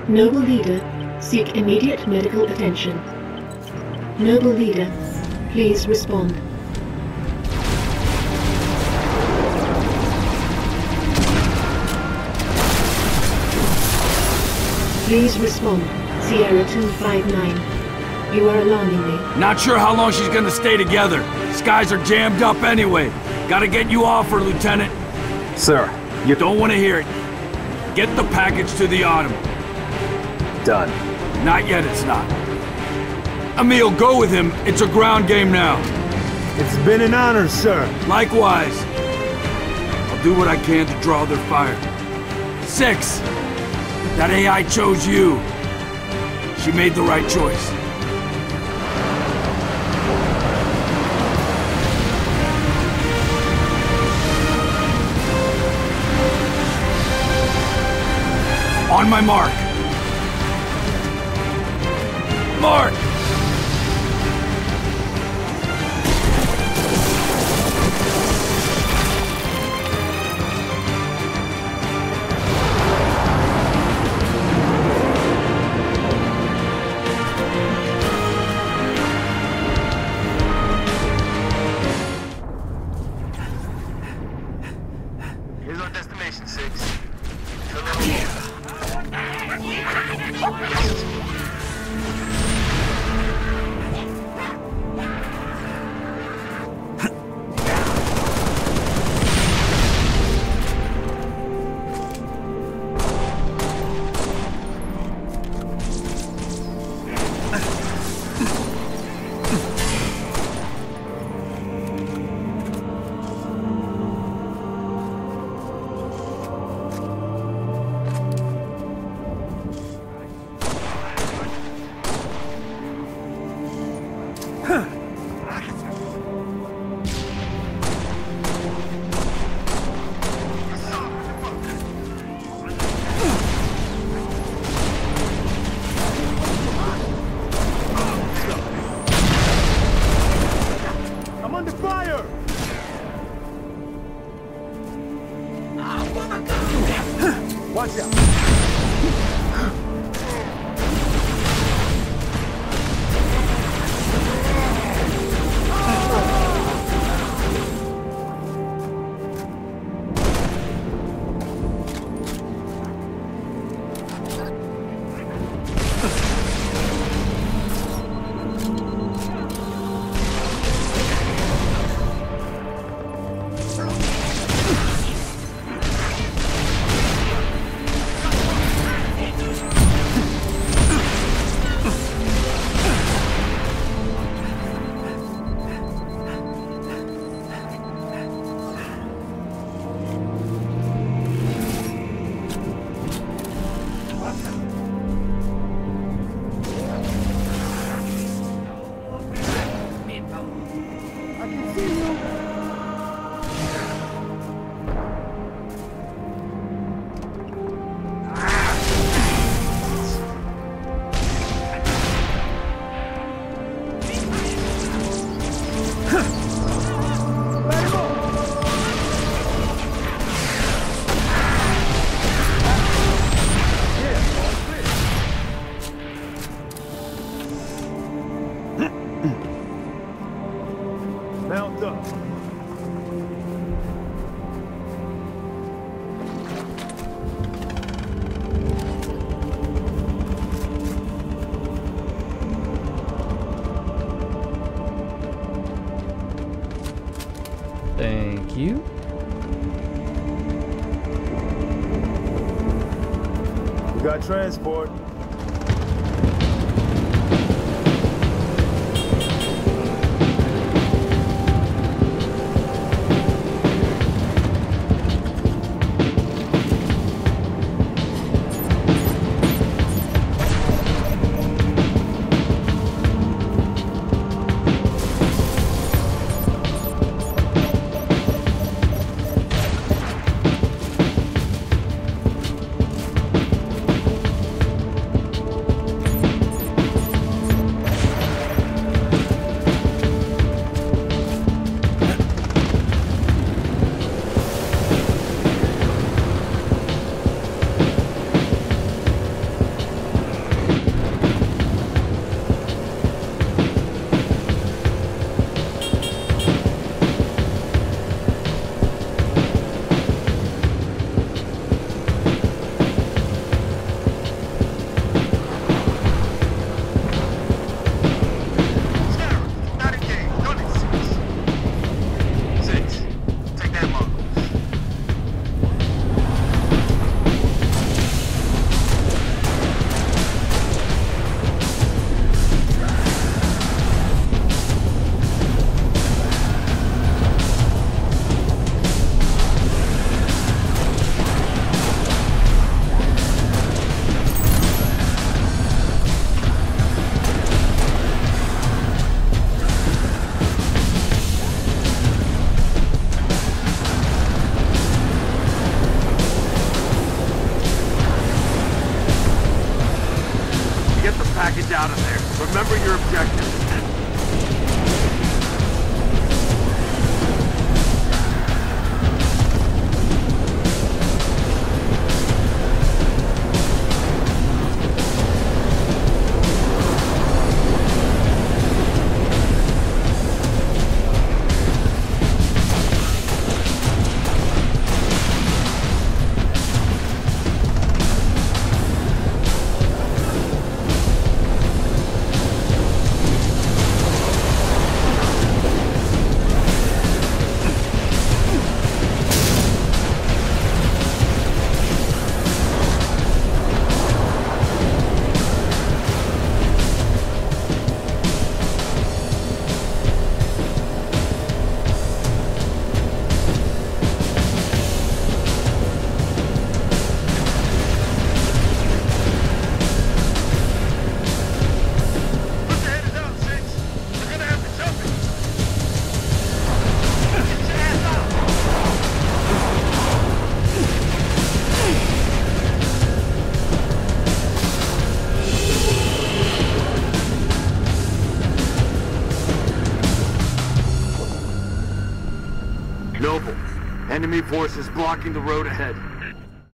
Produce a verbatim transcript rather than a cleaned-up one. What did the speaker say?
Noble Leader, seek immediate medical attention. Noble Leader, please respond. Please respond, Sierra two five nine. You are alarming me. Not sure how long she's gonna stay together. Skies are jammed up anyway. Gotta get you off her, Lieutenant. Sir, you don't want to hear it. Get the package to the Autumn. Done. Not yet, it's not. Emil, go with him. It's a ground game now. It's been an honor, sir. Likewise. I'll do what I can to draw their fire. Six. That A I chose you. She made the right choice. On my mark. Mark! Here's our destination, Six. Watch out! Mount up. Thank you. We got transport. seconds out of there. Remember your objective. Noble, enemy forces blocking the road ahead.